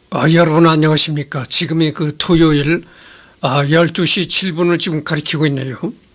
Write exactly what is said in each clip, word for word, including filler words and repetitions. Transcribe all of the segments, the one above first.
아, 여러분 안녕하십니까. 지금이 그 토요일 아, 열두 시 칠 분을 지금 가리키고 있네요.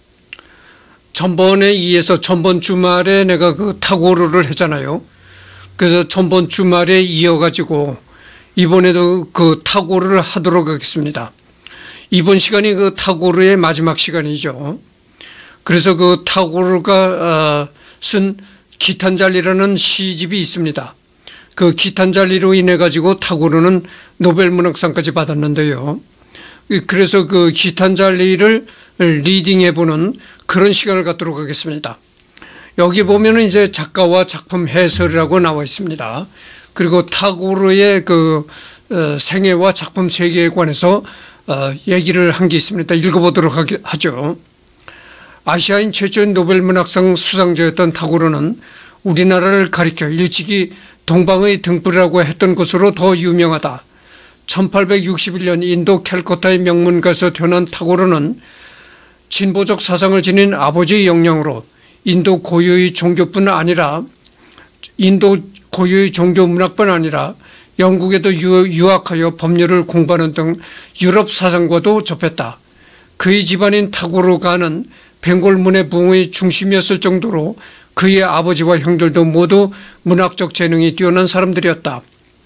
전번에 이어서 전번 주말에 내가 그 타고르를 했잖아요. 그래서 전번 주말에 이어가지고 이번에도 그 타고르를 하도록 하겠습니다. 이번 시간이 그 타고르의 마지막 시간이죠. 그래서 그 타고르가 쓴 기탄잘리라는 시집이 있습니다. 그 기탄잘리로 인해 가지고 타고르는 노벨 문학상까지 받았는데요. 그래서 그 기탄잘리를 리딩해 보는 그런 시간을 갖도록 하겠습니다. 여기 보면은 이제 작가와 작품 해설이라고 나와 있습니다. 그리고 타고르의 그 생애와 작품 세계에 관해서 얘기를 한 게 있습니다. 읽어보도록 하죠. 아시아인 최초의 노벨 문학상 수상자였던 타고르는 우리나라를 가리켜 일찍이 동방의 등불이라고 했던 것으로 더 유명하다. 천팔백육십일 년 인도 캘커타의 명문가에서 태어난 타고르는 진보적 사상을 지닌 아버지의 영향으로 인도 고유의 종교뿐 아니라 인도 고유의 종교 문학뿐 아니라 영국에도 유학하여 법률을 공부하는 등 유럽 사상과도 접했다. 그의 집안인 타고르가는 벵골 문예 부흥의 중심이었을 정도로 그의 아버지와 형들도 모두 문학적 재능이 뛰어난 사람들이었다.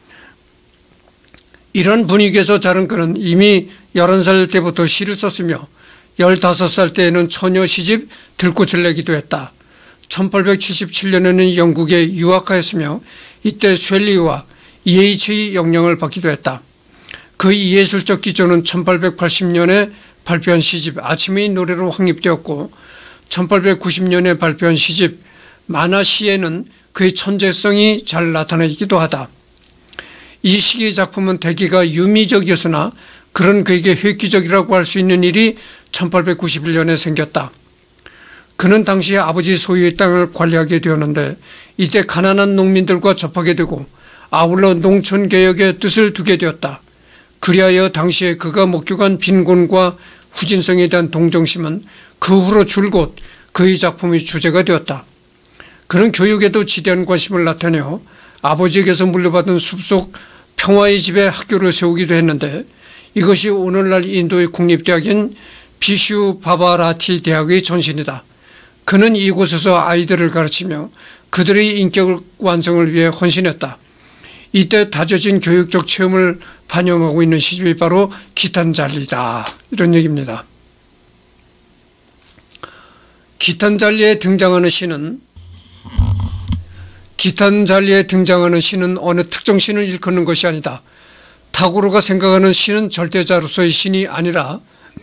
이런 분위기에서 자란 그는 이미 열한 살 때부터 시를 썼으며 열다섯 살 때에는 처녀 시집 들꽃을 내기도 했다. 천팔백칠십칠 년에는 영국에 유학하였으며 이때 쉘리와 이에이치의 영향을 받기도 했다. 그의 예술적 기조는 천팔백팔십 년에 발표한 시집 아침의 노래로 확립되었고 천팔백구십 년에 발표한 시집 만화시에는 그의 천재성이 잘 나타나 있기도 하다. 이 시기의 작품은 대개가 유미적이었으나 그런 그에게 획기적이라고 할 수 있는 일이 천팔백구십일 년에 생겼다. 그는 당시 아버지 소유의 땅을 관리하게 되었는데 이때 가난한 농민들과 접하게 되고 아울러 농촌개혁의 뜻을 두게 되었다. 그리하여 당시에 그가 목격한 빈곤과 후진성에 대한 동정심은 그 후로 줄곧 그의 작품의 주제가 되었다. 그는 교육에도 지대한 관심을 나타내어 아버지에게서 물려받은 숲속 평화의 집에 학교를 세우기도 했는데 이것이 오늘날 인도의 국립대학인 비슈 바바라티 대학의 전신이다. 그는 이곳에서 아이들을 가르치며 그들의 인격 완성을 위해 헌신했다. 이때 다져진 교육적 체험을 반영하고 있는 시집이 바로 기탄잘리다. 이런 얘기입니다. 기탄잘리에 등장하는 시는 기탄잘리에 등장하는 시는 어느 특정 신을 일컫는 것이 아니다. 타고르가 생각하는 신은 절대자로서의 신이 아니라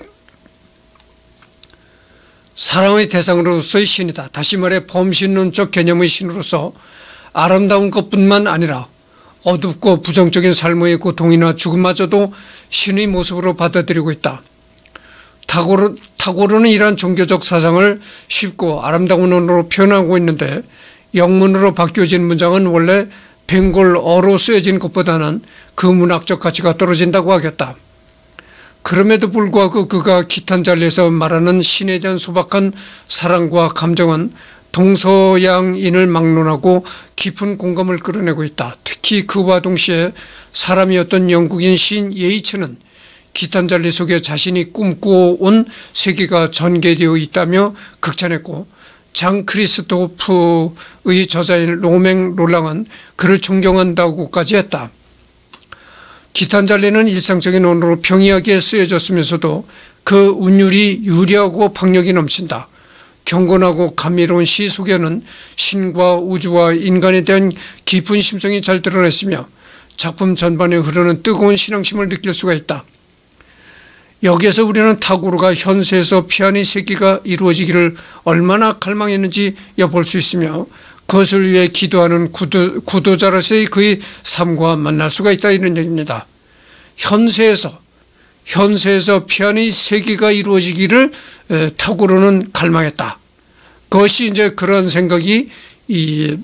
사랑의 대상으로서의 신이다. 다시 말해 범신론적 개념의 신으로서 아름다운 것뿐만 아니라 어둡고 부정적인 삶의 고통이나 죽음마저도 신의 모습으로 받아들이고 있다. 타고르, 타고르는 이러한 종교적 사상을 쉽고 아름다운 언어로 표현하고 있는데 영문으로 바뀌어진 문장은 원래 벵골어로 쓰여진 것보다는 그 문학적 가치가 떨어진다고 하겠다. 그럼에도 불구하고 그가 기탄잘리에서 말하는 신에 대한 소박한 사랑과 감정은 동서양인을 막론하고 깊은 공감을 끌어내고 있다. 특히 그와 동시에 사람이었던 영국인 시인 예이츠는 기탄잘리 속에 자신이 꿈꿔온 세계가 전개되어 있다며 극찬했고 장 크리스토프의 저자인 로맹 롤랑은 그를 존경한다고까지 했다. 기탄잘리는 일상적인 언어로 평이하게 쓰여졌으면서도 그 운율이 유려하고 박력이 넘친다. 경건하고 감미로운 시 속에는 신과 우주와 인간에 대한 깊은 심성이 잘 드러냈으며 작품 전반에 흐르는 뜨거운 신앙심을 느낄 수가 있다. 여기에서 우리는 타고르가 현세에서 피안의 세계가 이루어지기를 얼마나 갈망했는지 엿볼 수 있으며 그것을 위해 기도하는 구도, 구도자로서의 그의 삶과 만날 수가 있다. 이런 얘기입니다. 현세에서 현세에서 피안의 세계가 이루어지기를 타고르는 갈망했다. 그것이 이제 그런 생각이 이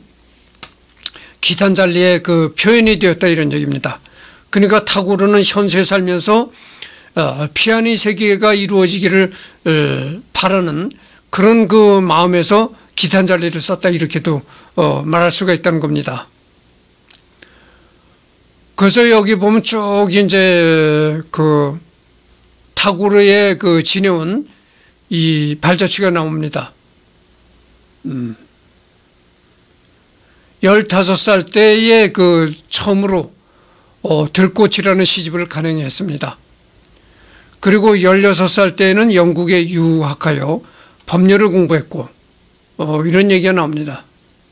기탄잘리의 그 표현이 되었다. 이런 얘기입니다. 그러니까 타고르는 현세에 살면서 피안의 세계가 이루어지기를 바라는 그런 그 마음에서 기탄잘리를 썼다. 이렇게도 말할 수가 있다는 겁니다. 그래서 여기 보면 쭉 이제 그 타고르의 그 지내온 이 발자취가 나옵니다. 음. 열다섯 살 때에 그 처음으로 어, 들꽃이라는 시집을 간행했습니다. 그리고 열여섯 살 때에는 영국에 유학하여 법률을 공부했고, 어, 이런 얘기가 나옵니다.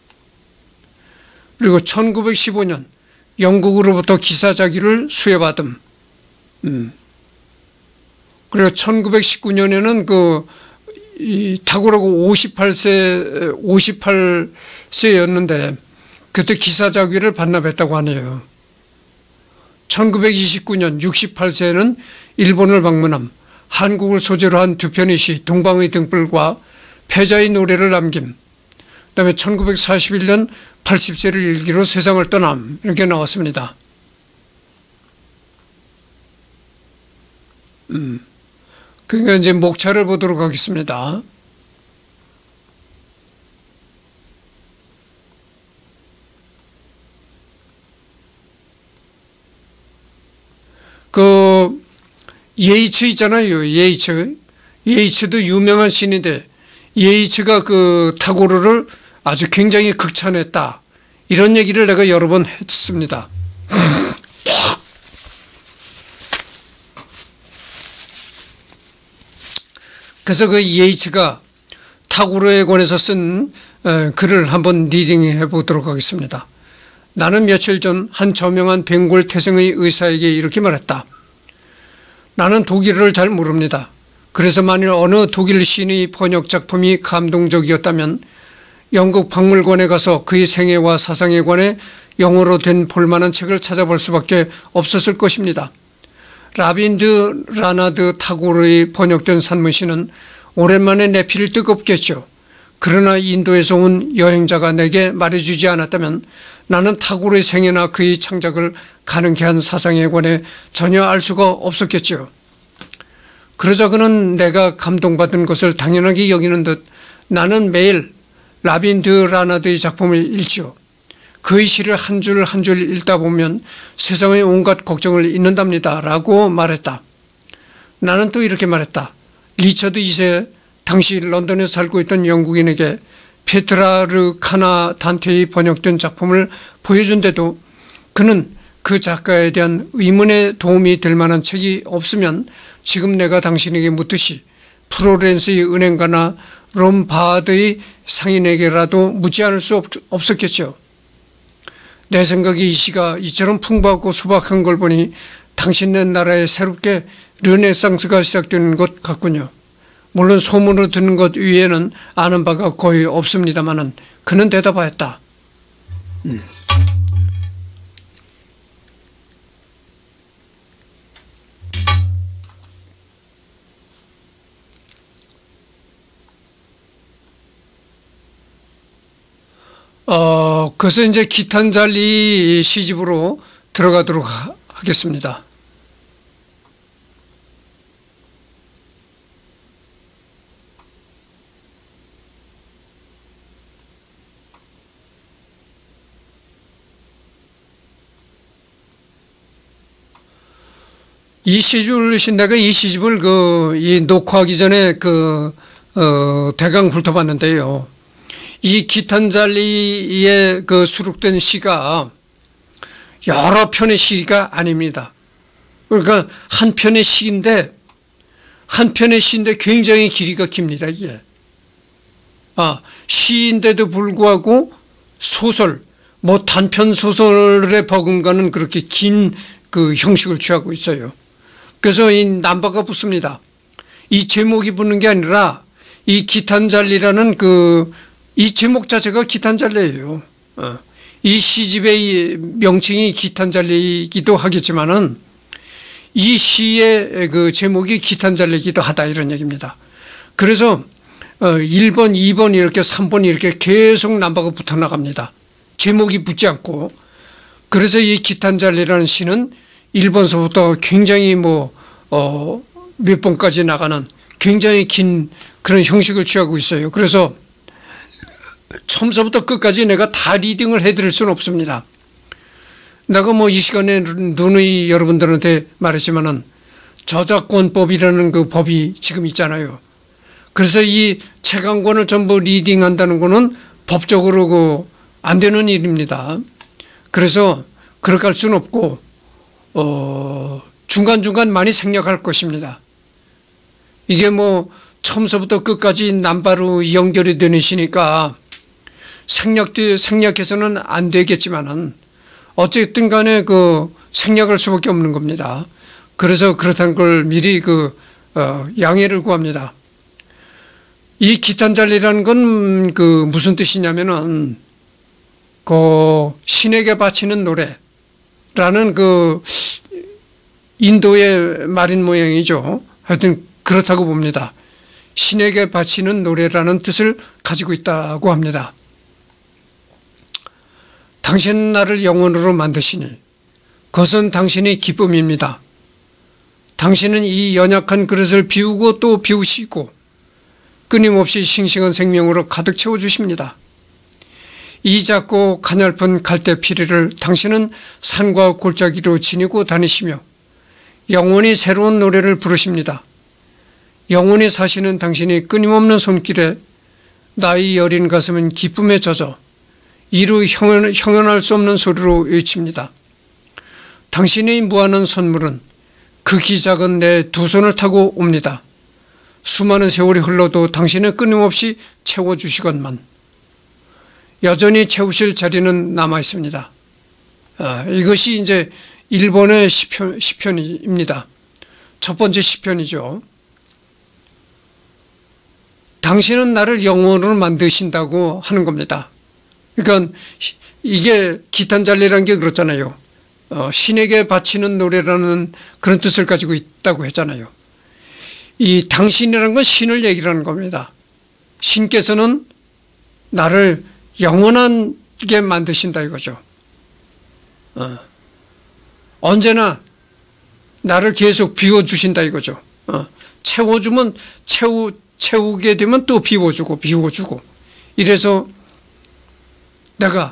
그리고 천구백십오 년 영국으로부터 기사자기를 수여받음. 음. 그리고 천구백십구 년에는 그, 이, 타고르가 오십팔 세, 오십팔 세였는데, 그때 기사자기를 반납했다고 하네요. 천구백이십구 년 육십팔 세에는 일본을 방문함, 한국을 소재로 한 두 편의 시, 동방의 등불과 패자의 노래를 남김. 그 다음에 천구백사십일 년 팔십 세를 일기로 세상을 떠남. 이렇게 나왔습니다. 음. 그러니까 이제 목차를 보도록 하겠습니다. 그 예이츠 있잖아요. 예이츠. 예이츠도 유명한 신인데 예이츠가 그 타고르를 아주 굉장히 극찬했다. 이런 얘기를 내가 여러 번 했습니다. 그래서 그 예이츠가 타고르에 관해서 쓴 글을 한번 리딩해 보도록 하겠습니다. 나는 며칠 전 한 저명한 벵골 태생의 의사에게 이렇게 말했다. 나는 독일어를 잘 모릅니다. 그래서 만일 어느 독일 시인의 번역 작품이 감동적이었다면 영국 박물관에 가서 그의 생애와 사상에 관해 영어로 된 볼만한 책을 찾아볼 수밖에 없었을 것입니다. 라빈드 라나드 타고르의 번역된 산문시는 오랜만에 내 피를 뜨겁게 했죠. 그러나 인도에서 온 여행자가 내게 말해주지 않았다면 나는 타고르의 생애나 그의 창작을 가능케 한 사상에 관해 전혀 알 수가 없었겠지요. 그러자 그는 내가 감동받은 것을 당연하게 여기는 듯 나는 매일 라빈드 라나드의 작품을 읽지요. 그의 시를 한 줄 한 줄 읽다 보면 세상의 온갖 걱정을 잊는답니다. 라고 말했다. 나는 또 이렇게 말했다. 리처드 이 세 당시 런던에 살고 있던 영국인에게 페트라르 카나 단테의 번역된 작품을 보여준데도 그는 그 작가에 대한 의문에 도움이 될 만한 책이 없으면 지금 내가 당신에게 묻듯이 플로렌스의 은행가나 롬바드의 상인에게라도 묻지 않을 수 없, 없었겠죠. 내 생각에 이 시가 이처럼 풍부하고 소박한 걸 보니 당신네 나라에 새롭게 르네상스가 시작되는 것 같군요. 물론 소문으로 듣는 것 위에는 아는 바가 거의 없습니다마는 그는 대답하였다. 음. 어, 그래서 이제 기탄잘리 시집으로 들어가도록 하, 하겠습니다. 이 시집을, 내가 이 시집을 그, 이 녹화하기 전에 그, 어, 대강 훑어봤는데요. 이 기탄잘리에 그 수록된 시가 여러 편의 시가 아닙니다. 그러니까 한 편의 시인데, 한 편의 시인데 굉장히 길이가 깁니다, 이게. 아, 시인데도 불구하고 소설, 뭐 단편 소설에 버금가는 그렇게 긴 그 형식을 취하고 있어요. 그래서 이 남바가 붙습니다. 이 제목이 붙는 게 아니라 이 기탄잘리라는 그 이 제목 자체가 기탄잘리예요. 어. 이 시집의 명칭이 기탄잘리이기도 하겠지만은 이 시의 그 제목이 기탄잘리이기도 하다 이런 얘기입니다. 그래서 일 번, 이 번 이렇게 삼 번 이렇게 계속 남바가 붙어 나갑니다. 제목이 붙지 않고. 그래서 이 기탄잘리라는 시는 일 번서부터 굉장히 뭐 어, 몇 번까지 나가는 굉장히 긴 그런 형식을 취하고 있어요. 그래서 처음서부터 끝까지 내가 다 리딩을 해드릴 수는 없습니다. 내가 뭐 이 시간에 누누이 여러분들한테 말했지만은 저작권법이라는 그 법이 지금 있잖아요. 그래서 이 책 한 권을 전부 리딩한다는 거는 법적으로 그 안 되는 일입니다. 그래서 그렇게 할 수는 없고 어 중간중간 많이 생략할 것입니다. 이게 뭐 처음서부터 끝까지 남바로 연결이 되는 시니까 생략, 생략해서는 안 되겠지만은 어쨌든 간에 그 생략할 수밖에 없는 겁니다. 그래서 그렇다는 걸 미리 그, 어, 양해를 구합니다. 이 기탄잘리라는 건 그 무슨 뜻이냐면은 그 신에게 바치는 노래라는 그 인도의 말인 모양이죠. 하여튼 그렇다고 봅니다. 신에게 바치는 노래라는 뜻을 가지고 있다고 합니다. 당신은 나를 영혼으로 만드시니 그것은 당신의 기쁨입니다. 당신은 이 연약한 그릇을 비우고 또 비우시고 끊임없이 싱싱한 생명으로 가득 채워주십니다. 이 작고 가냘픈 갈대 피리를 당신은 산과 골짜기로 지니고 다니시며 영원히 새로운 노래를 부르십니다. 영원히 사시는 당신이 끊임없는 손길에 나의 여린 가슴은 기쁨에 젖어 이루 형연, 형연할 수 없는 소리로 외칩니다. 당신의 무한한 선물은 극히 작은 내 두 손을 타고 옵니다. 수많은 세월이 흘러도 당신은 끊임없이 채워주시건만 여전히 채우실 자리는 남아 있습니다. 아, 이것이 이제 일본의 시편, 시편입니다. 첫 번째 시편이죠. 당신은 나를 영혼으로 만드신다고 하는 겁니다. 그러니까 이게 기탄잘리라는 게 그렇잖아요. 어, 신에게 바치는 노래라는 그런 뜻을 가지고 있다고 했잖아요. 이 당신이라는 건 신을 얘기하는 겁니다. 신께서는 나를 영원하게 만드신다 이거죠. 어. 언제나 나를 계속 비워주신다 이거죠. 어. 채워주면 채우, 채우게 되면 또 비워주고 비워주고 이래서 내가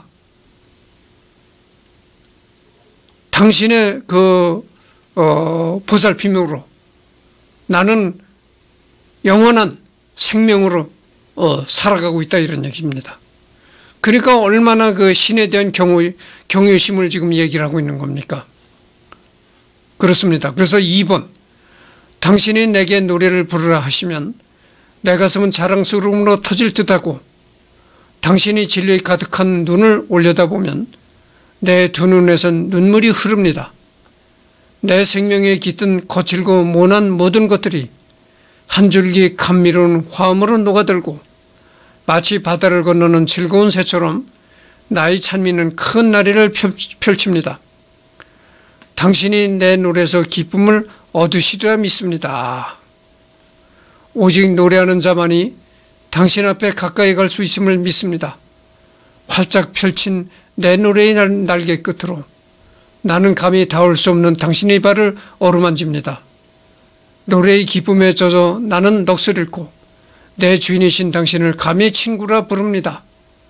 당신의 그 어, 보살핌으로 나는 영원한 생명으로 어, 살아가고 있다 이런 얘기입니다. 그러니까 얼마나 그 신에 대한 경외, 경외심을 지금 얘기를 하고 있는 겁니까? 그렇습니다. 그래서 이 번 당신이 내게 노래를 부르라 하시면 내 가슴은 자랑스러움으로 터질 듯하고 당신이 진리에 가득한 눈을 올려다보면 내 두 눈에선 눈물이 흐릅니다. 내 생명에 깃든 거칠고 모난 모든 것들이 한 줄기 감미로운 화음으로 녹아들고 마치 바다를 건너는 즐거운 새처럼 나의 찬미는 큰 나래를 펼칩니다. 당신이 내 노래에서 기쁨을 얻으시리라 믿습니다. 오직 노래하는 자만이 당신 앞에 가까이 갈 수 있음을 믿습니다. 활짝 펼친 내 노래의 날개 끝으로 나는 감히 닿을 수 없는 당신의 발을 어루만집니다. 노래의 기쁨에 젖어 나는 넋을 잃고 내 주인이신 당신을 감히 친구라 부릅니다.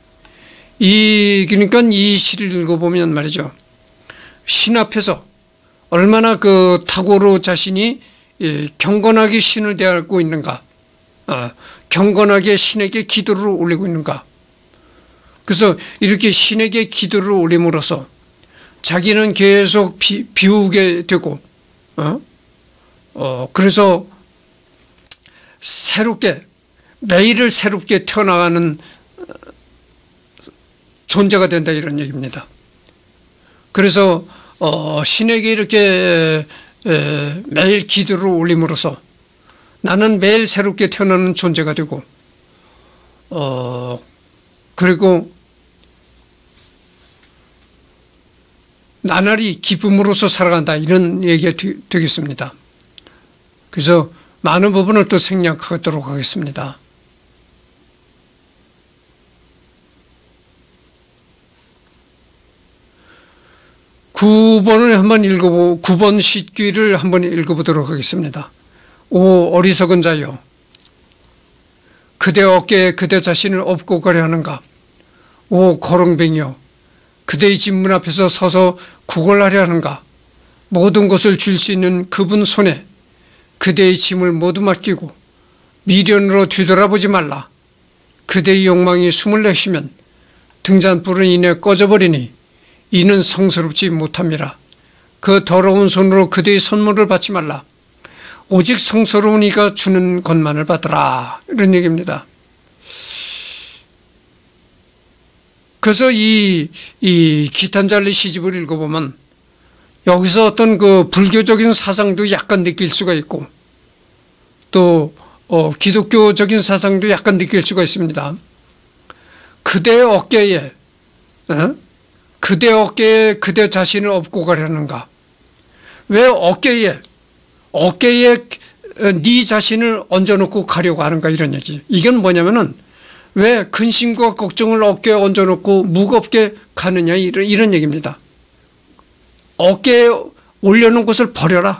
이 그러니까 이 시를 읽어보면 말이죠. 신 앞에서 얼마나 그 탁오로 자신이 경건하게 신을 대하고 있는가, 아, 경건하게 신에게 기도를 올리고 있는가. 그래서 이렇게 신에게 기도를 올림으로써 자기는 계속 비, 비우게 되고, 어? 어, 그래서 새롭게, 매일을 새롭게 태어나가는 존재가 된다 이런 얘기입니다. 그래서 어, 신에게 이렇게 에, 매일 기도를 올림으로써 나는 매일 새롭게 태어나는 존재가 되고, 어, 그리고 나날이 기쁨으로서 살아간다 이런 얘기가 되겠습니다. 그래서 많은 부분을 또 생략하도록 하겠습니다. 구 번을 한번 읽어보, 구 번 시귀를 한번 읽어보도록 하겠습니다. 오 어리석은 자여, 그대 어깨에 그대 자신을 업고 가려 하는가? 오 거렁뱅이여, 그대의 집문 앞에서 서서 구걸하려 하는가? 모든 것을 줄 수 있는 그분 손에 그대의 짐을 모두 맡기고 미련으로 뒤돌아보지 말라. 그대의 욕망이 숨을 내쉬면 등잔불은 이내 꺼져버리니 이는 성스럽지 못함이라. 그 더러운 손으로 그대의 선물을 받지 말라. 오직 성스러운 이가 주는 것만을 받으라. 이런 얘기입니다. 그래서 이, 이 기탄잘리 시집을 읽어보면 여기서 어떤 그 불교적인 사상도 약간 느낄 수가 있고 또 어, 기독교적인 사상도 약간 느낄 수가 있습니다. 그대의 어깨에 어? 그대 어깨에 그대 자신을 업고 가려는가? 왜 어깨에 어깨에 네 자신을 얹어놓고 가려고 하는가? 이런 얘기. 이건 뭐냐면은 왜 근심과 걱정을 어깨에 얹어놓고 무겁게 가느냐 이런, 이런 얘기입니다. 어깨에 올려놓은 것을 버려라.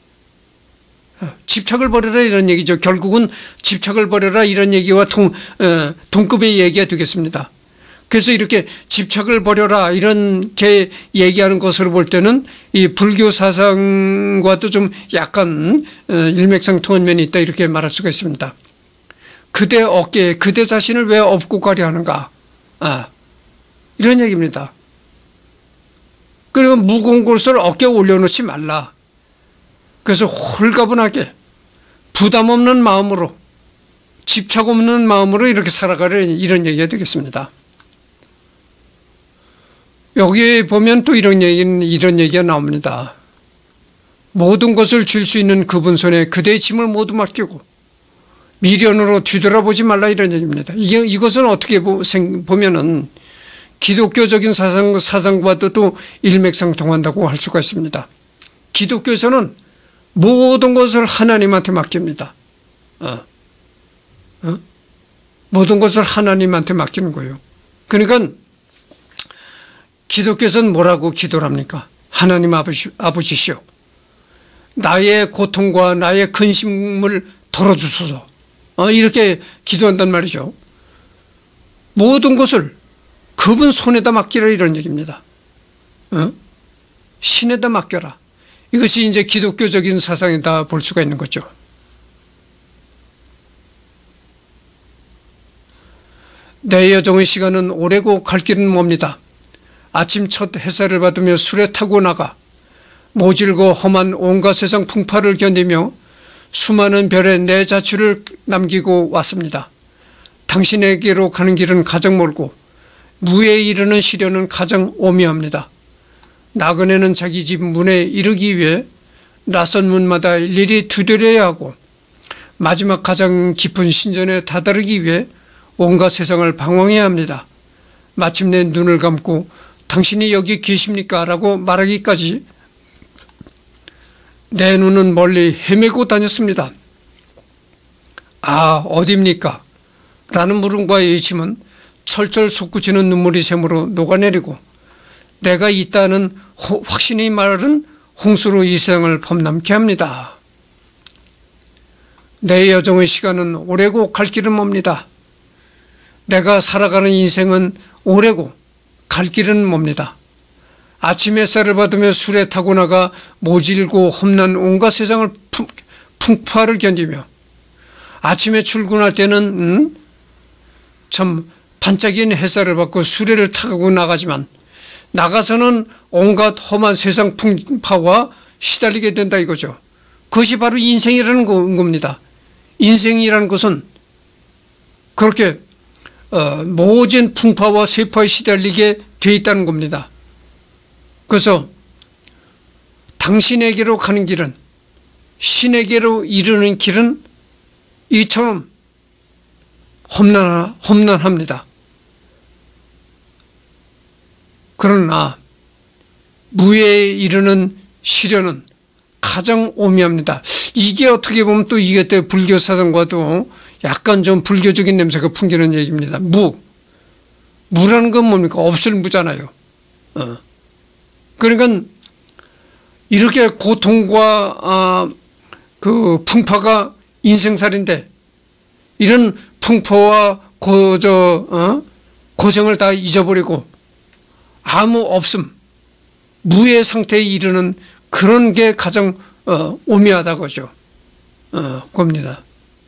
집착을 버려라 이런 얘기죠. 결국은 집착을 버려라 이런 얘기와 동, 어, 동급의 얘기가 되겠습니다. 그래서 이렇게 집착을 버려라 이렇게 얘기하는 것으로 볼 때는 이 불교 사상과도 좀 약간 일맥상통한 면이 있다 이렇게 말할 수가 있습니다. 그대 어깨에 그대 자신을 왜 업고 가려 하는가? 아, 이런 얘기입니다. 그리고 무거운 것을 어깨에 올려놓지 말라. 그래서 홀가분하게 부담 없는 마음으로 집착 없는 마음으로 이렇게 살아가려 이런 얘기가 되겠습니다. 여기 보면 또 이런 얘기는 이런 얘기가 나옵니다. 모든 것을 줄 수 있는 그분 손에 그대의 짐을 모두 맡기고 미련으로 뒤돌아보지 말라 이런 얘기입니다. 이게 이것은 어떻게 보면은 기독교적인 사상 사상과도 또 일맥상통한다고 할 수가 있습니다. 기독교에서는 모든 것을 하나님한테 맡깁니다. 어. 어? 모든 것을 하나님한테 맡기는 거예요. 그러니까 기독교에서는 뭐라고 기도를 합니까? 하나님 아버지, 아버지시오. 나의 고통과 나의 근심을 덜어주소서. 어, 이렇게 기도한단 말이죠. 모든 것을 그분 손에다 맡기라 이런 얘기입니다. 어? 신에다 맡겨라. 이것이 이제 기독교적인 사상이다 볼 수가 있는 거죠. 내 여정의 시간은 오래고 갈 길은 멉니다. 아침 첫 햇살을 받으며 술에 타고 나가 모질고 험한 온갖 세상 풍파를 견디며 수많은 별에 내 자취를 남기고 왔습니다. 당신에게로 가는 길은 가장 멀고 무에 이르는 시련은 가장 오묘합니다. 나그네는 자기 집 문에 이르기 위해 낯선 문마다 일일이 두드려야 하고 마지막 가장 깊은 신전에 다다르기 위해 온갖 세상을 방황해야 합니다. 마침내 눈을 감고 당신이 여기 계십니까? 라고 말하기까지 내 눈은 멀리 헤매고 다녔습니다. 아, 어디입니까? 라는 물음과 의심은 철철 솟구치는 눈물이 샘으로 녹아내리고 내가 있다는 확신의 말은 홍수로 이 세상을 범람케 합니다. 내 여정의 시간은 오래고 갈 길은 멉니다. 내가 살아가는 인생은 오래고 갈 길은 멉니다. 아침 햇살을 받으며 술에 타고 나가 모질고 험난 온갖 세상을 풍파를 견디며 아침에 출근할 때는 음? 참 반짝이는 햇살을 받고 수레를 타고 나가지만 나가서는 온갖 험한 세상 풍파와 시달리게 된다 이거죠. 그것이 바로 인생이라는 겁니다. 인생이라는 것은 그렇게 어, 모진 풍파와 세파에 시달리게 돼 있다는 겁니다. 그래서 당신에게로 가는 길은 신에게로 이르는 길은 이처럼 험난, 험난합니다. 그러나 무에 이르는 시련은 가장 오묘합니다. 이게 어떻게 보면 또 이게 또 불교 사상과도 약간 좀 불교적인 냄새가 풍기는 얘기입니다. 무. 무라는 건 뭡니까? 없을 무잖아요. 어. 그러니까 이렇게 고통과 아, 그 풍파가 인생살인데 이런 풍파와 고, 저, 어? 고생을 다 잊어버리고 아무 없음, 무의 상태에 이르는 그런 게 가장 어, 오묘하다고죠. 어, 겁니다.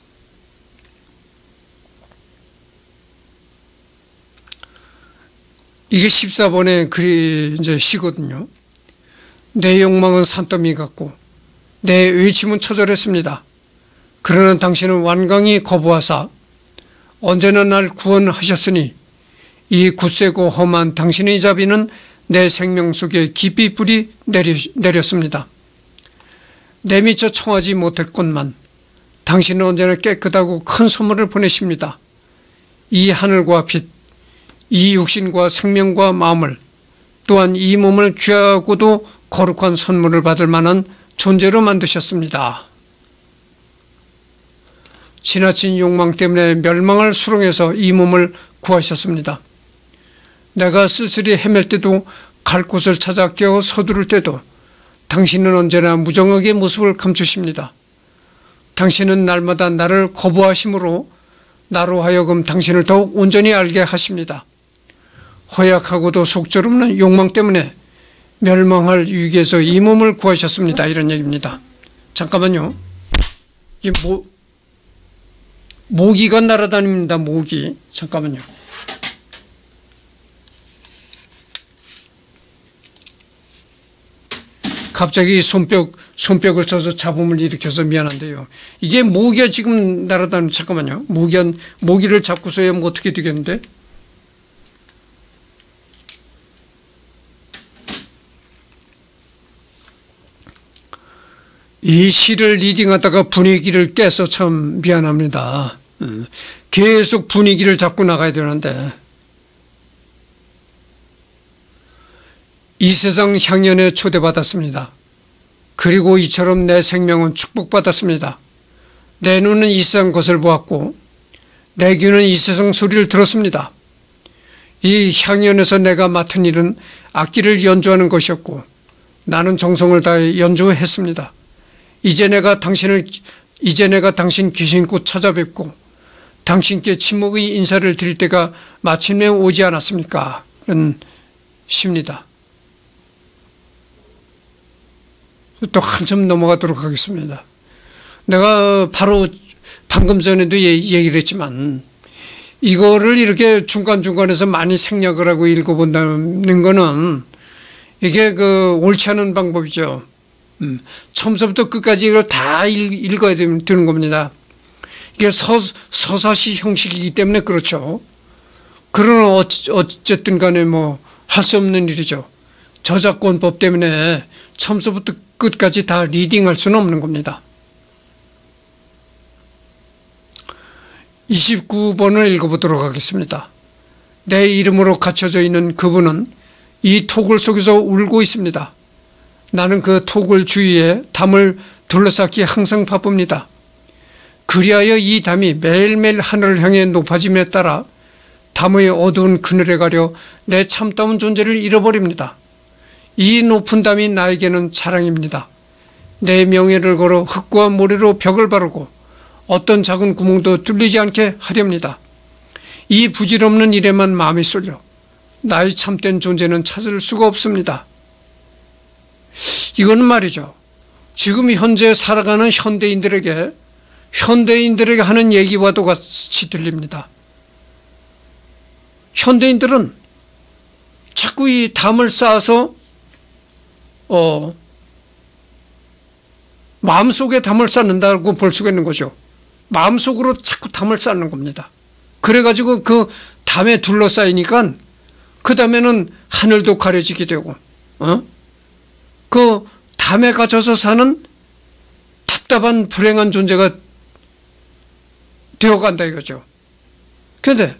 이게 십사 번의 글이 이제 시거든요. 내 욕망은 산더미 같고 내 외침은 처절했습니다. 그러나 당신은 완강히 거부하사 언제나 날 구원하셨으니 이 굳세고 험한 당신의 자비는 내 생명 속에 깊이 뿌리 내렸습니다. 내 미처 청하지 못했건만 당신은 언제나 깨끗하고 큰 선물을 보내십니다. 이 하늘과 빛, 이 육신과 생명과 마음을, 또한 이 몸을 귀하고도 거룩한 선물을 받을 만한 존재로 만드셨습니다. 지나친 욕망 때문에 멸망을 수렁해서 이 몸을 구하셨습니다. 내가 쓸쓸히 헤맬 때도, 갈 곳을 찾아 깨어 서두를 때도 당신은 언제나 무정하게 모습을 감추십니다. 당신은 날마다 나를 거부하심으로 나로 하여금 당신을 더욱 온전히 알게 하십니다. 허약하고도 속절없는 욕망 때문에 멸망할 위기에서 이 몸을 구하셨습니다. 이런 얘기입니다. 잠깐만요. 이게 모, 모기가 날아다닙니다. 모기. 잠깐만요. 갑자기 손뼉, 손뼉을 쳐서 잡음을 일으켜서 미안한데요. 이게 모기가 지금 날아다니는, 잠깐만요. 모기가, 모기를 잡고서야 뭐 어떻게 되겠는데? 이 시를 리딩하다가 분위기를 깨서 참 미안합니다. 계속 분위기를 잡고 나가야 되는데. 이 세상 향연에 초대받았습니다. 그리고 이처럼 내 생명은 축복받았습니다. 내 눈은 이 세상 것을 보았고 내 귀는 이 세상 소리를 들었습니다. 이 향연에서 내가 맡은 일은 악기를 연주하는 것이었고 나는 정성을 다해 연주했습니다. 이제 내가 당신을 이제 내가 당신 귀신꽃 찾아뵙고 당신께 침묵의 인사를 드릴 때가 마침내 오지 않았습니까? 그런 시입니다. 또 한참 넘어가도록 하겠습니다. 내가 바로 방금 전에도 얘기를 했지만 이거를 이렇게 중간중간에서 많이 생략을 하고 읽어본다는 거는 이게 그 옳지 않은 방법이죠. 음, 처음부터 끝까지 이걸 다 읽, 읽어야 되는 겁니다. 이게 서, 서사시 형식이기 때문에 그렇죠. 그러나 어쨌든 간에 뭐 할 수 없는 일이죠. 저작권법 때문에 처음부터 끝까지 다 리딩할 수는 없는 겁니다. 이십구 번을 읽어보도록 하겠습니다. 내 이름으로 갇혀져 있는 그분은 이 토굴 속에서 울고 있습니다. 나는 그 토굴 주위에 담을 둘러싸기 항상 바쁩니다. 그리하여 이 담이 매일매일 하늘을 향해 높아짐에 따라 담의 어두운 그늘에 가려 내 참다운 존재를 잃어버립니다. 이 높은 담이 나에게는 자랑입니다. 내 명예를 걸어 흙과 모래로 벽을 바르고 어떤 작은 구멍도 뚫리지 않게 하렵니다. 이 부질없는 일에만 마음이 쏠려 나의 참된 존재는 찾을 수가 없습니다. 이거는 말이죠. 지금 현재 살아가는 현대인들에게 현대인들에게 하는 얘기와도 같이 들립니다. 현대인들은 자꾸 이 담을 쌓아서 어, 마음속에 담을 쌓는다고 볼 수가 있는 거죠. 마음속으로 자꾸 담을 쌓는 겁니다. 그래가지고 그 담에 둘러싸이니까 그 다음에는 하늘도 가려지게 되고 어? 그 담에 갇혀서 사는 답답한 불행한 존재가 되어간다 이거죠. 그런데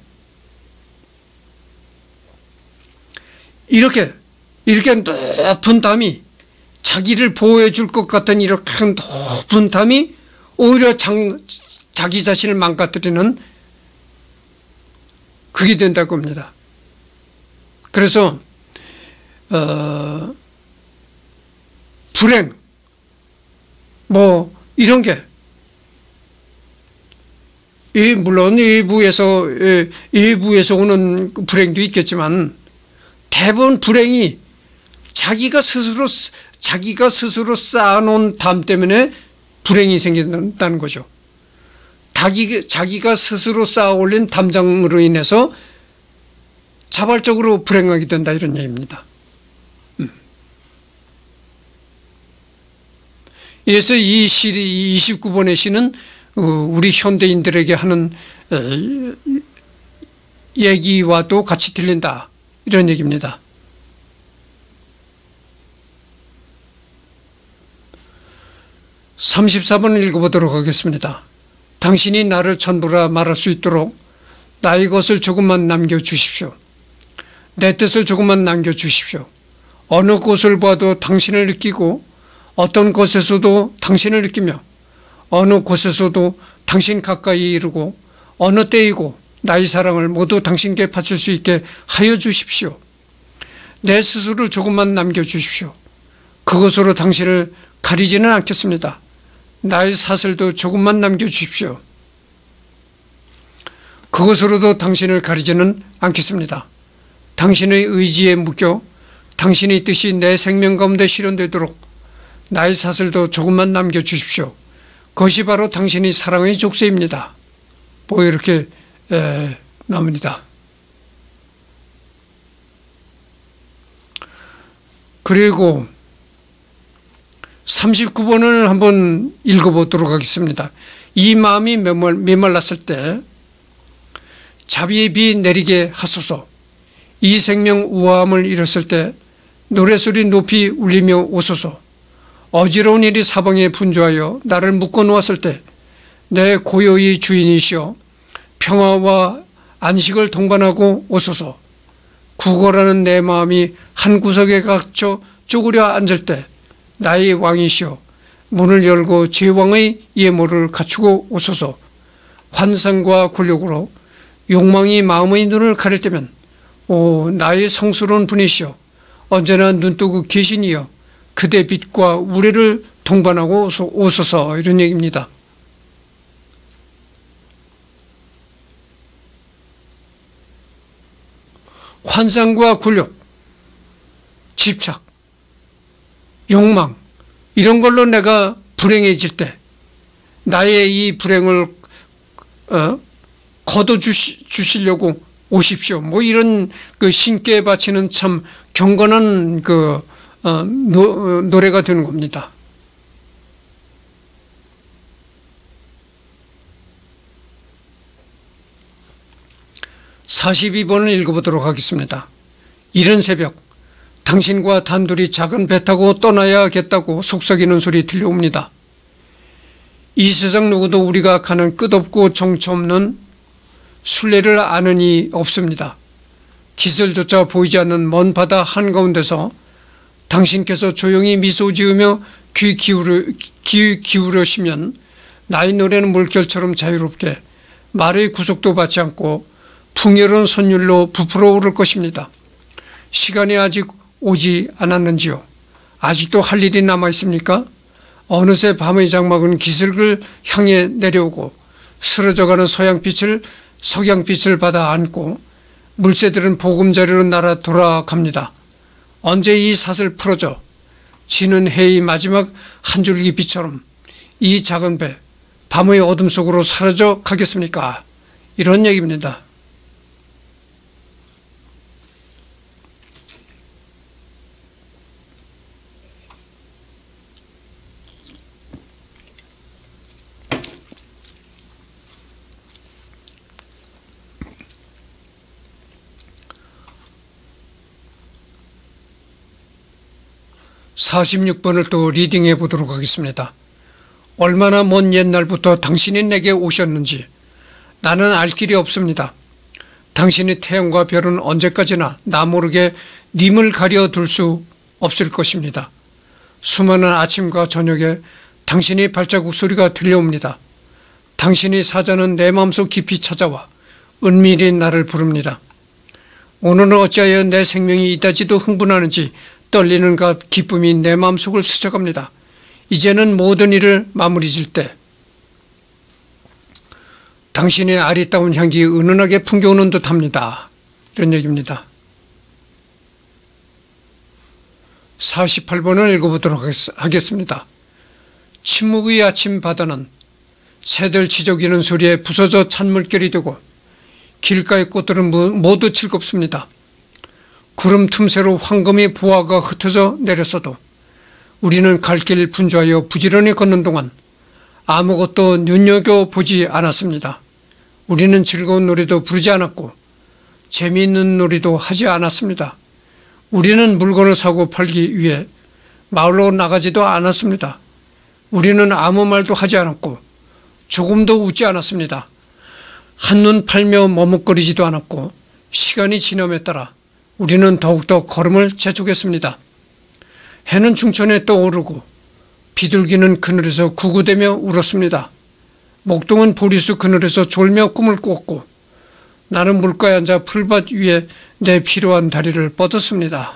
이렇게 이렇게 높은 담이 자기를 보호해 줄 것 같은 이렇게 높은 담이 오히려 장, 자기 자신을 망가뜨리는 그게 된다고 합니다. 그래서 어, 불행 뭐 이런 게 이 물론 일부에서 일부에서 오는 불행도 있겠지만 대부분 불행이 자기가 스스로 자기가 스스로 쌓아놓은 담 때문에 불행이 생긴다는 거죠. 자기, 자기가 스스로 쌓아올린 담장으로 인해서 자발적으로 불행하게 된다, 이런 얘기입니다. 음. 그래서 이 시리, 이십구 번의 시는 우리 현대인들에게 하는 얘기와도 같이 들린다, 이런 얘기입니다. 삼십사 번을 읽어보도록 하겠습니다. 당신이 나를 전부라 말할 수 있도록 나의 것을 조금만 남겨주십시오. 내 뜻을 조금만 남겨주십시오. 어느 곳을 봐도 당신을 느끼고 어떤 곳에서도 당신을 느끼며 어느 곳에서도 당신 가까이 이르고 어느 때이고 나의 사랑을 모두 당신께 바칠 수 있게 하여 주십시오. 내 스스로를 조금만 남겨주십시오. 그것으로 당신을 가리지는 않겠습니다. 나의 사슬도 조금만 남겨주십시오. 그것으로도 당신을 가리지는 않겠습니다. 당신의 의지에 묶여 당신의 뜻이 내 생명 가운데 실현되도록 나의 사슬도 조금만 남겨주십시오. 그것이 바로 당신의 사랑의 족쇄입니다. 뭐 이렇게 에, 나옵니다. 그리고 삼십구 번을 한번 읽어보도록 하겠습니다. 이 마음이 메말, 메말랐을 때 자비의 비 내리게 하소서. 이 생명 우아함을 잃었을 때 노래소리 높이 울리며 오소서. 어지러운 일이 사방에 분주하여 나를 묶어놓았을 때 내 고요의 주인이시여 평화와 안식을 동반하고 오소서. 구걸하는 내 마음이 한 구석에 갇혀 쪼그려 앉을 때 나의 왕이시여 문을 열고 제 왕의 예모를 갖추고 오소서. 환상과 굴욕으로 욕망이 마음의 눈을 가릴 때면 오 나의 성스러운 분이시여 언제나 눈뜨고 계시니여 그대 빛과 우레를 동반하고 오소서, 이런 얘기입니다. 환상과 굴욕, 집착, 욕망, 이런 걸로 내가 불행해질 때 나의 이 불행을 어, 거둬주시려고 오십시오. 뭐 이런 그 신께 바치는 참 경건한 그 어, 노, 노래가 되는 겁니다. 사십이 번을 읽어보도록 하겠습니다. 이른 새벽 당신과 단둘이 작은 배 타고 떠나야겠다고 속삭이는 소리 들려옵니다. 이 세상 누구도 우리가 가는 끝없고 정처 없는 순례를 아는 이 없습니다. 기슬조차 보이지 않는 먼 바다 한가운데서 당신께서 조용히 미소 지으며 귀 기울여, 귀 기울여시면 나의 노래는 물결처럼 자유롭게 말의 구속도 받지 않고 풍요로운 선율로 부풀어 오를 것입니다. 시간이 아직 오지 않았는지요? 아직도 할 일이 남아 있습니까? 어느새 밤의 장막은 기슭을 향해 내려오고 쓰러져가는 서양빛을 석양빛을 받아 안고 물새들은 보금자리로 날아 돌아갑니다. 언제 이 삿을 풀어져 지는 해의 마지막 한 줄기 빛처럼 이 작은 배 밤의 어둠 속으로 사라져 가겠습니까? 이런 얘기입니다. 사십육 번을 또 리딩해 보도록 하겠습니다. 얼마나 먼 옛날부터 당신이 내게 오셨는지 나는 알 길이 없습니다. 당신의 태양과 별은 언제까지나 나 모르게 님을 가려둘 수 없을 것입니다. 수많은 아침과 저녁에 당신의 발자국 소리가 들려옵니다. 당신의 사자는 내 마음속 깊이 찾아와 은밀히 나를 부릅니다. 오늘은 어찌하여 내 생명이 이다지도 흥분하는지 떨리는 기쁨이 내 마음속을 스쳐갑니다. 이제는 모든 일을 마무리 질 때 당신의 아리따운 향기 은은하게 풍겨오는 듯합니다. 이런 얘기입니다. 사십팔 번을 읽어보도록 하겠습니다. 침묵의 아침 바다는 새들 지저귀는 소리에 부서져 찬물결이 되고 길가의 꽃들은 모두 즐겁습니다. 구름 틈새로 황금의 보화가 흩어져 내렸어도 우리는 갈 길 분주하여 부지런히 걷는 동안 아무것도 눈여겨보지 않았습니다. 우리는 즐거운 노래도 부르지 않았고 재미있는 놀이도 하지 않았습니다. 우리는 물건을 사고 팔기 위해 마을로 나가지도 않았습니다. 우리는 아무 말도 하지 않았고 조금도 웃지 않았습니다. 한눈 팔며 머뭇거리지도 않았고 시간이 지남에 따라 우리는 더욱더 걸음을 재촉했습니다. 해는 중천에 떠오르고 비둘기는 그늘에서 구구대며 울었습니다. 목동은 보리수 그늘에서 졸며 꿈을 꾸었고 나는 물가에 앉아 풀밭 위에 내 피로한 다리를 뻗었습니다.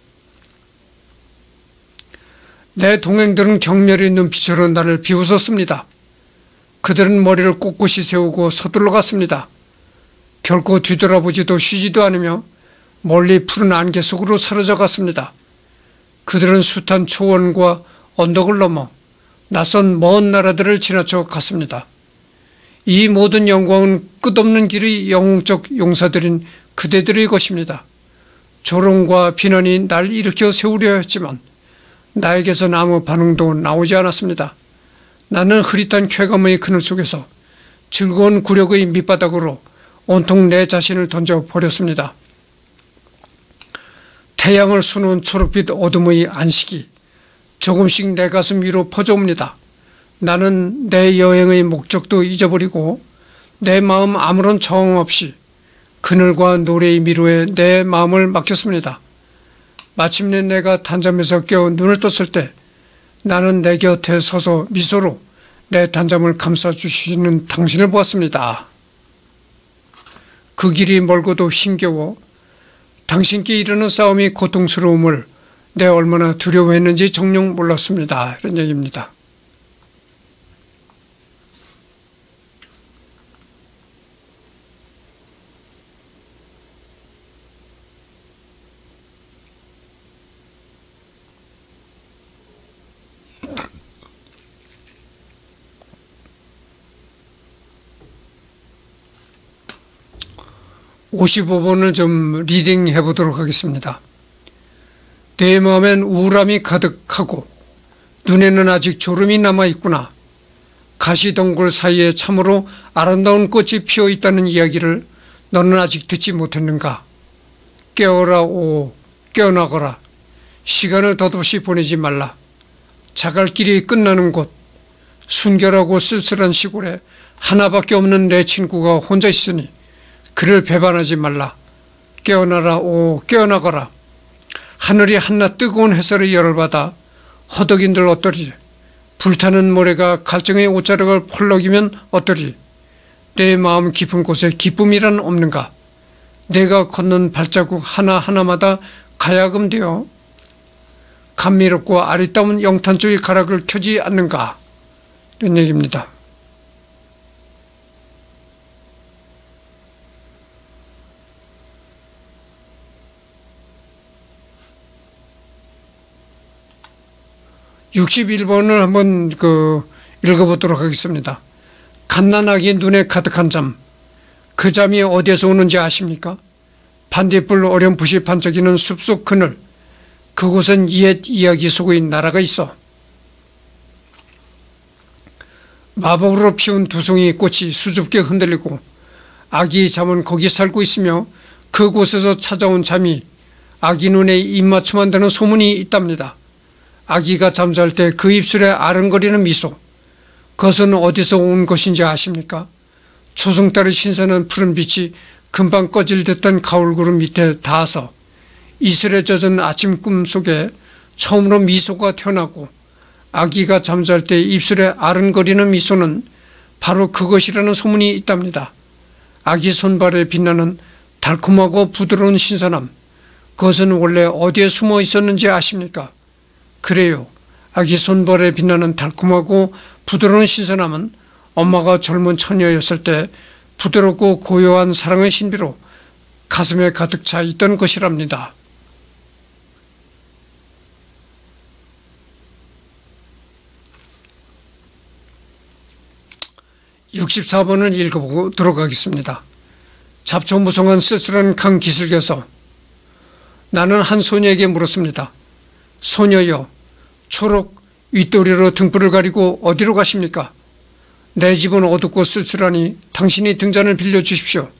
내 동행들은 경멸의 눈빛으로 나를 비웃었습니다. 그들은 머리를 꼿꼿이 세우고 서둘러 갔습니다. 결코 뒤돌아보지도 쉬지도 않으며 멀리 푸른 안개 속으로 사라져 갔습니다. 그들은 숱한 초원과 언덕을 넘어 낯선 먼 나라들을 지나쳐 갔습니다. 이 모든 영광은 끝없는 길의 영웅적 용사들인 그대들의 것입니다. 조롱과 비난이 날 일으켜 세우려 했지만 나에게선 아무 반응도 나오지 않았습니다. 나는 흐릿한 쾌감의 그늘 속에서 즐거운 굴욕의 밑바닥으로 온통 내 자신을 던져버렸습니다. 태양을 수놓은 초록빛 어둠의 안식이 조금씩 내 가슴 위로 퍼져옵니다. 나는 내 여행의 목적도 잊어버리고 내 마음 아무런 저항 없이 그늘과 노래의 미로에 내 마음을 맡겼습니다. 마침내 내가 단잠에서 깨어 눈을 떴을 때 나는 내 곁에 서서 미소로 내 단잠을 감싸주시는 당신을 보았습니다. 그 길이 멀고도 힘겨워 당신께 이르는 싸움이 고통스러움을 내가 얼마나 두려워했는지 정녕 몰랐습니다. 이런 얘기입니다. 오십오 번을 좀 리딩해 보도록 하겠습니다. 내 마음엔 우울함이 가득하고 눈에는 아직 졸음이 남아있구나. 가시덩굴 사이에 참으로 아름다운 꽃이 피어있다는 이야기를 너는 아직 듣지 못했는가. 깨어라 오 깨어나거라. 시간을 덧없이 보내지 말라. 자갈 길이 끝나는 곳 순결하고 쓸쓸한 시골에 하나밖에 없는 내 친구가 혼자 있으니 그를 배반하지 말라. 깨어나라 오 깨어나거라. 하늘이 한낮 뜨거운 햇살의 열을 받아 허덕인들 어떠리. 불타는 모래가 갈증의 옷자락을 펄럭이면 어떠리. 내 마음 깊은 곳에 기쁨이란 없는가. 내가 걷는 발자국 하나하나마다 가야금 되어 감미롭고 아리따운 영탄 쪽의 가락을 켜지 않는가. 이런 얘기입니다. 육십일 번을 한번 그 읽어보도록 하겠습니다. 갓난아기 눈에 가득한 잠. 그 잠이 어디에서 오는지 아십니까? 반딧불 어렴풋이 반짝이는 숲속 그늘. 그곳은 옛 이야기 속의 나라가 있어. 마법으로 피운 두 송이 꽃이 수줍게 흔들리고 아기 잠은 거기 살고 있으며 그곳에서 찾아온 잠이 아기 눈에 입맞춤한다는 소문이 있답니다. 아기가 잠잘 때 그 입술에 아른거리는 미소. 그것은 어디서 온 것인지 아십니까? 초승달의 신선한 푸른빛이 금방 꺼질 듯한 가을구름 밑에 닿아서 이슬에 젖은 아침 꿈 속에 처음으로 미소가 태어나고 아기가 잠잘 때 입술에 아른거리는 미소는 바로 그것이라는 소문이 있답니다. 아기 손발에 빛나는 달콤하고 부드러운 신선함. 그것은 원래 어디에 숨어 있었는지 아십니까? 그래요. 아기 손발에 빛나는 달콤하고 부드러운 신선함은 엄마가 젊은 처녀였을 때 부드럽고 고요한 사랑의 신비로 가슴에 가득 차 있던 것이랍니다. 육십사 번을 읽어보도록 하겠습니다. 잡초무성한 쓸쓸한 강 기슭에서 나는 한 소녀에게 물었습니다. 소녀여, 초록 윗도리로 등불을 가리고 어디로 가십니까? 내 집은 어둡고 쓸쓸하니 당신이 등잔을 빌려주십시오.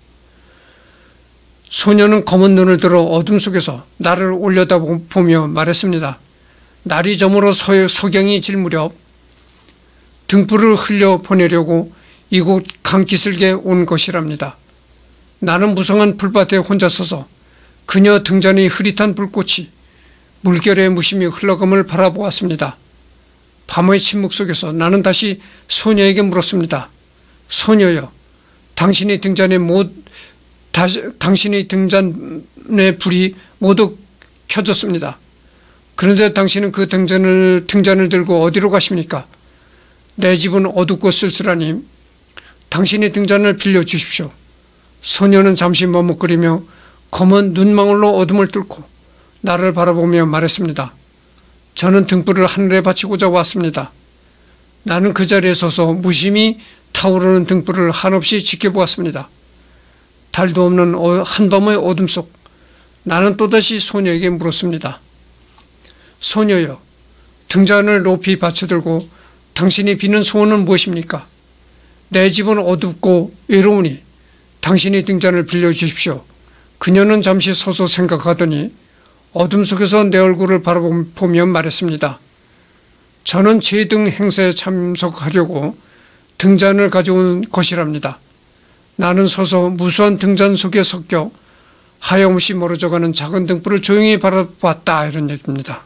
소녀는 검은 눈을 들어 어둠 속에서 나를 올려다보며 말했습니다. 날이 저물어 석양이 질 무렵 등불을 흘려 보내려고 이곳 강기슭에 온 것이랍니다. 나는 무성한 불밭에 혼자 서서 그녀 등잔의 흐릿한 불꽃이 물결의 무심히 흘러감을 바라보았습니다. 밤의 침묵 속에서 나는 다시 소녀에게 물었습니다. 소녀여, 당신의 등잔에 못, 다시, 당신의 등잔의 불이 모두 켜졌습니다. 그런데 당신은 그 등잔을, 등잔을 들고 어디로 가십니까? 내 집은 어둡고 쓸쓸하니 당신의 등잔을 빌려주십시오. 소녀는 잠시 머뭇거리며 검은 눈망울로 어둠을 뚫고 나를 바라보며 말했습니다. 저는 등불을 하늘에 바치고자 왔습니다. 나는 그 자리에 서서 무심히 타오르는 등불을 한없이 지켜보았습니다. 달도 없는 한밤의 어둠 속 나는 또다시 소녀에게 물었습니다. 소녀여, 등잔을 높이 받쳐들고 당신이 비는 소원은 무엇입니까? 내 집은 어둡고 외로우니 당신이 등잔을 빌려주십시오. 그녀는 잠시 서서 생각하더니 어둠 속에서 내 얼굴을 바라보며 말했습니다. 저는 제 등 행사에 참석하려고 등잔을 가져온 것이랍니다. 나는 서서 무수한 등잔 속에 섞여 하염없이 멀어져가는 작은 등불을 조용히 바라봤다, 이런 얘기입니다.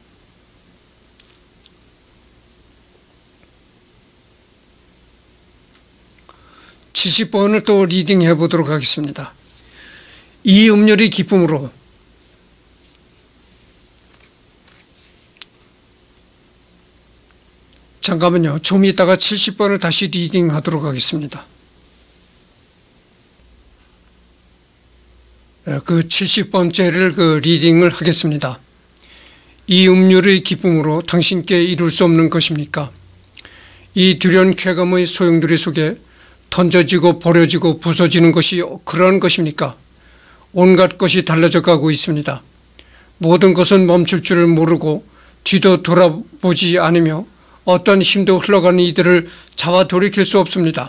칠십 번을 또 리딩해 보도록 하겠습니다. 이 음률의 기쁨으로 잠깐만요. 좀 이따가 칠십 번을 다시 리딩하도록 하겠습니다. 그 칠십 번째를 그 리딩을 하겠습니다. 이 음률의 기쁨으로 당신께 이룰 수 없는 것입니까? 이 두려운 쾌감의 소용돌이 속에 던져지고 버려지고 부서지는 것이 그러한 것입니까? 온갖 것이 달라져 가고 있습니다. 모든 것은 멈출 줄을 모르고 뒤도 돌아보지 않으며 어떤 힘도 흘러가는 이들을 잡아 돌이킬 수 없습니다.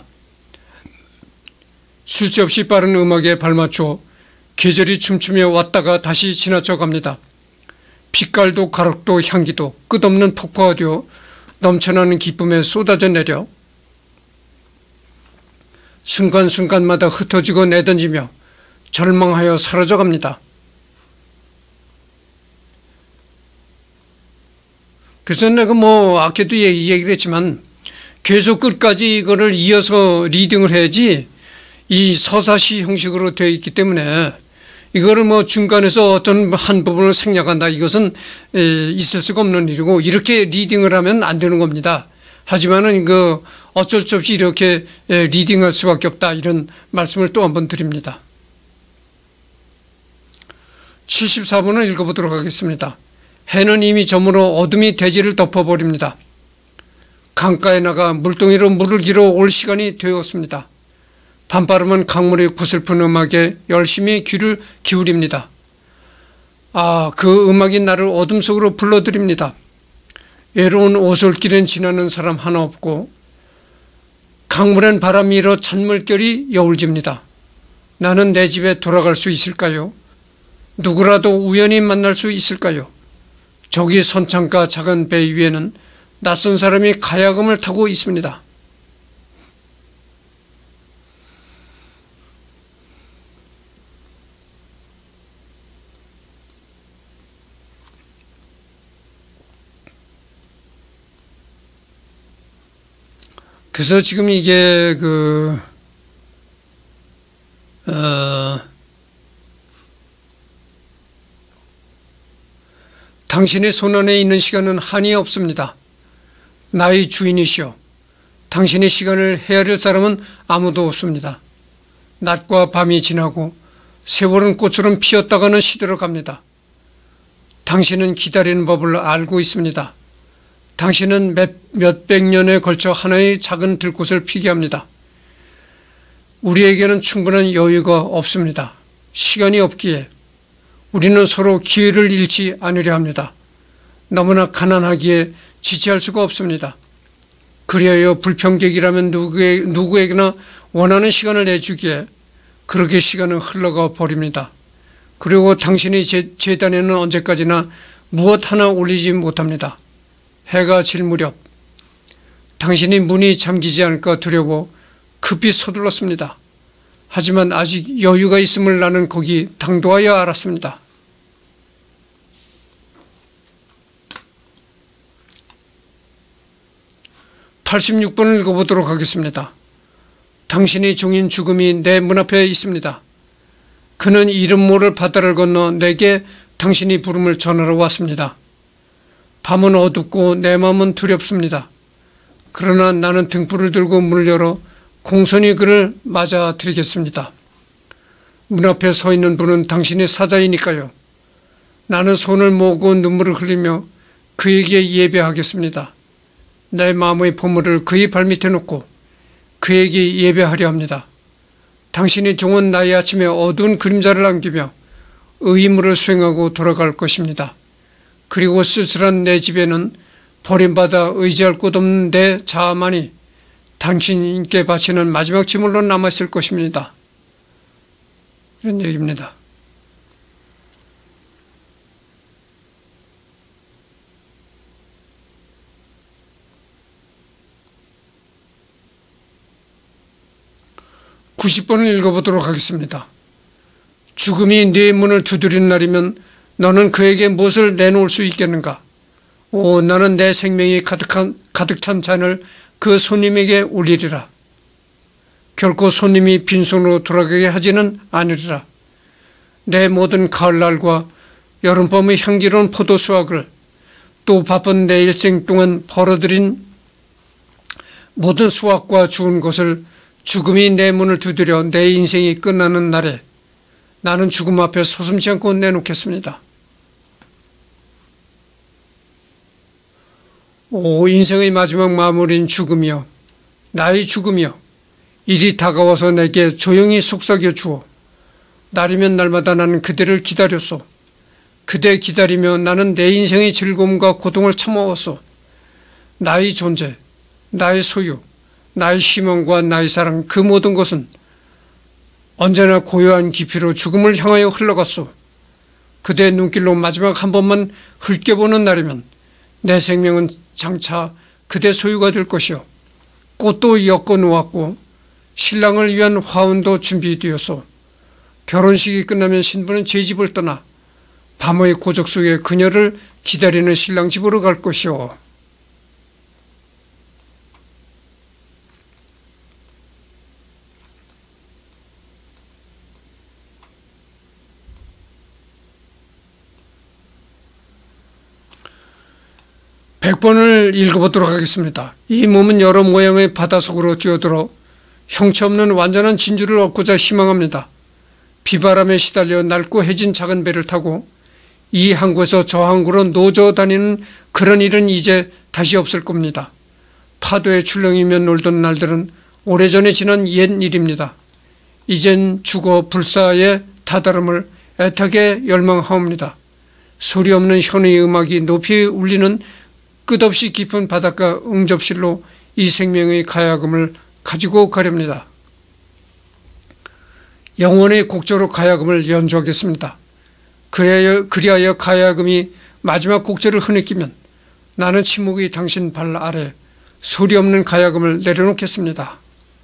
쓸데없이 빠른 음악에 발맞춰 계절이 춤추며 왔다가 다시 지나쳐 갑니다. 빛깔도 가락도 향기도 끝없는 폭포가 되어 넘쳐나는 기쁨에 쏟아져 내려 순간순간마다 흩어지고 내던지며 절망하여 사라져갑니다. 그래서 내가 뭐 아까도 얘기를 했지만 계속 끝까지 이거를 이어서 리딩을 해야지 이 서사시 형식으로 되어 있기 때문에 이거를 뭐 중간에서 어떤 한 부분을 생략한다, 이것은 있을 수가 없는 일이고 이렇게 리딩을 하면 안 되는 겁니다. 하지만은 그 어쩔 수 없이 이렇게 리딩할 수밖에 없다, 이런 말씀을 또 한번 드립니다. 칠십사 번을 읽어보도록 하겠습니다. 해는 이미 저물어 어둠이 대지를 덮어버립니다. 강가에 나가 물동이로 물을 길어 올 시간이 되었습니다. 밤바람은 강물의 구슬픈 음악에 열심히 귀를 기울입니다. 아, 그 음악이 나를 어둠 속으로 불러들입니다. 외로운 오솔길은 지나는 사람 하나 없고 강물엔 바람이 일어 찬물결이 여울집니다. 나는 내 집에 돌아갈 수 있을까요? 누구라도 우연히 만날 수 있을까요? 저기 선창가 작은 배 위에는 낯선 사람이 가야금을 타고 있습니다. 그래서 지금 이게 그 어, 당신의 손안에 있는 시간은 한이 없습니다. 나의 주인이시여, 당신의 시간을 헤아릴 사람은 아무도 없습니다. 낮과 밤이 지나고 세월은 꽃처럼 피었다가는 시들어갑니다. 당신은 기다리는 법을 알고 있습니다. 당신은 몇, 몇백 년에 걸쳐 하나의 작은 들꽃을 피게 합니다. 우리에게는 충분한 여유가 없습니다. 시간이 없기에 우리는 서로 기회를 잃지 않으려 합니다. 너무나 가난하기에 지체할 수가 없습니다. 그리하여 불평객이라면 누구에, 누구에게나 원하는 시간을 내주기에 그렇게 시간은 흘러가 버립니다. 그리고 당신의 재, 재단에는 언제까지나 무엇 하나 올리지 못합니다. 해가 질 무렵 당신이 문이 잠기지 않을까 두려워 급히 서둘렀습니다. 하지만 아직 여유가 있음을 나는 거기 당도하여 알았습니다. 팔십육 번을 읽어보도록 하겠습니다. 당신의 종인 죽음이 내 문 앞에 있습니다. 그는 이름 모를 바다를 건너 내게 당신이 부름을 전하러 왔습니다. 밤은 어둡고 내 마음은 두렵습니다. 그러나 나는 등불을 들고 문을 열어 공손히 그를 맞아드리겠습니다. 문 앞에 서 있는 분은 당신의 사자이니까요. 나는 손을 모으고 눈물을 흘리며 그에게 예배하겠습니다. 내 마음의 보물을 그의 발밑에 놓고 그에게 예배하려 합니다. 당신의 종은 나의 아침에 어두운 그림자를 남기며 의무를 수행하고 돌아갈 것입니다. 그리고 쓸쓸한 내 집에는 버림받아 의지할 곳 없는 내 자아만이 당신께 바치는 마지막 제물로 남아있을 것입니다. 이런 얘기입니다. 구십 번을 읽어보도록 하겠습니다. 죽음이 네 문을 두드리는 날이면 너는 그에게 무엇을 내놓을 수 있겠는가? 오, 나는 내 생명이 가득한, 가득 찬 잔을 그 손님에게 올리리라. 결코 손님이 빈손으로 돌아가게 하지는 않으리라. 내 모든 가을날과 여름밤의 향기로운 포도 수확을 또 바쁜 내 일생 동안 벌어들인 모든 수확과 죽은 것을 죽음이 내 문을 두드려 내 인생이 끝나는 날에 나는 죽음 앞에 서슴지 않고 내놓겠습니다. 오, 인생의 마지막 마무리인 죽음이여, 나의 죽음이여, 이리 다가와서 내게 조용히 속삭여 주어. 날이면 날마다 나는 그대를 기다렸소. 그대 기다리며 나는 내 인생의 즐거움과 고통을 참아왔소. 나의 존재, 나의 소유, 나의 희망과 나의 사랑, 그 모든 것은 언제나 고요한 깊이로 죽음을 향하여 흘러갔소. 그대의 눈길로 마지막 한 번만 흘겨보는 날이면 내 생명은 장차 그대 소유가 될 것이요. 꽃도 엮어 놓았고 신랑을 위한 화원도 준비되었소. 결혼식이 끝나면 신부는 제 집을 떠나 밤의 고적 속에 그녀를 기다리는 신랑 집으로 갈 것이요. 백 번을 읽어보도록 하겠습니다. 이 몸은 여러 모양의 바다 속으로 뛰어들어 형체 없는 완전한 진주를 얻고자 희망합니다. 비바람에 시달려 낡고 해진 작은 배를 타고 이 항구에서 저 항구로 노져 다니는 그런 일은 이제 다시 없을 겁니다. 파도에 출렁이며 놀던 날들은 오래전에 지난 옛 일입니다. 이젠 죽어 불사의 다다름을 애타게 열망하옵니다. 소리 없는 현의 음악이 높이 울리는 끝없이 깊은 바닷가 응접실로 이 생명의 가야금을 가지고 가렵니다. 영원의 곡조로 가야금을 연주하겠습니다. 그리하여, 그리하여 가야금이 마지막 곡절을 흐느끼면 나는 침묵의 당신 발 아래 소리 없는 가야금을 내려놓겠습니다.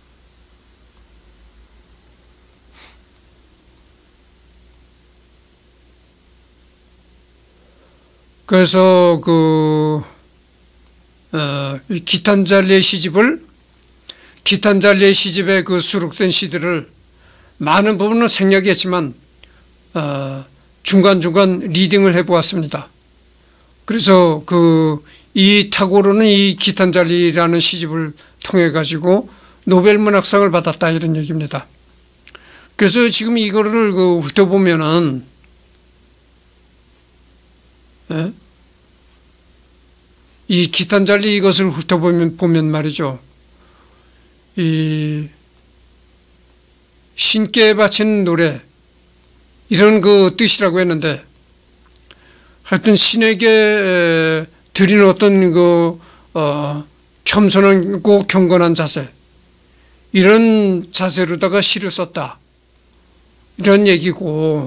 그래서 그 어, 기탄잘리의 시집을 기탄잘리의 시집에 그 수록된 시들을 많은 부분은 생략했지만 어, 중간중간 리딩을 해보았습니다. 그래서 그 이 타고르는 이 기탄잘리라는 시집을 통해 가지고 노벨 문학상을 받았다 이런 얘기입니다. 그래서 지금 이거를 그 훑어보면은 예? 이 기탄잘리 이것을 훑어보면 보면 말이죠. 이 신께 바친 노래, 이런 그 뜻이라고 했는데, 하여튼 신에게 드리는 어떤 그, 어, 겸손하고 경건한 자세, 이런 자세로다가 시를 썼다, 이런 얘기고,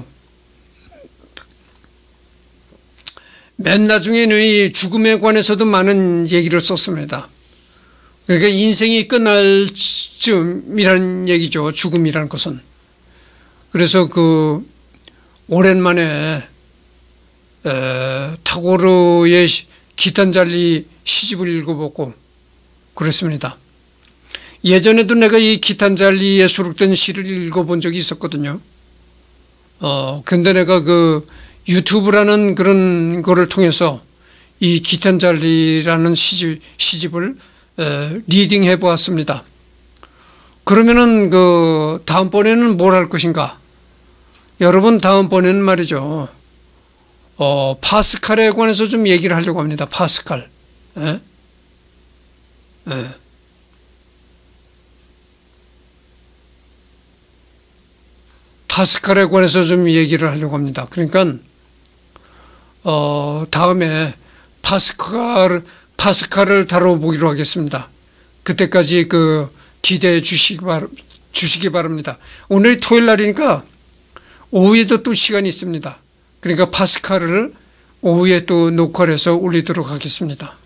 맨 나중에는 이 죽음에 관해서도 많은 얘기를 썼습니다. 그러니까 인생이 끝날 쯤이라는 얘기죠. 죽음이라는 것은. 그래서 그 오랜만에 에, 타고르의 기탄잘리 시집을 읽어보고 그랬습니다. 예전에도 내가 이 기탄잘리에 수록된 시를 읽어본 적이 있었거든요. 어, 근데 내가 그 유튜브라는 그런 거를 통해서 이 기탄잘리라는 시집, 시집을 에, 리딩해 보았습니다. 그러면은 그 다음번에는 뭘 할 것인가? 여러분, 다음번에는 말이죠. 어, 파스칼에 관해서 좀 얘기를 하려고 합니다. 파스칼. 에? 에. 파스칼에 관해서 좀 얘기를 하려고 합니다. 그러니까 어, 다음에 파스칼, 파스칼을 다뤄보기로 하겠습니다. 그때까지 그 기대해 주시기, 바, 주시기 바랍니다. 오늘이 토요일 날이니까 오후에도 또 시간이 있습니다. 그러니까 파스칼을 오후에 또 녹화를 해서 올리도록 하겠습니다.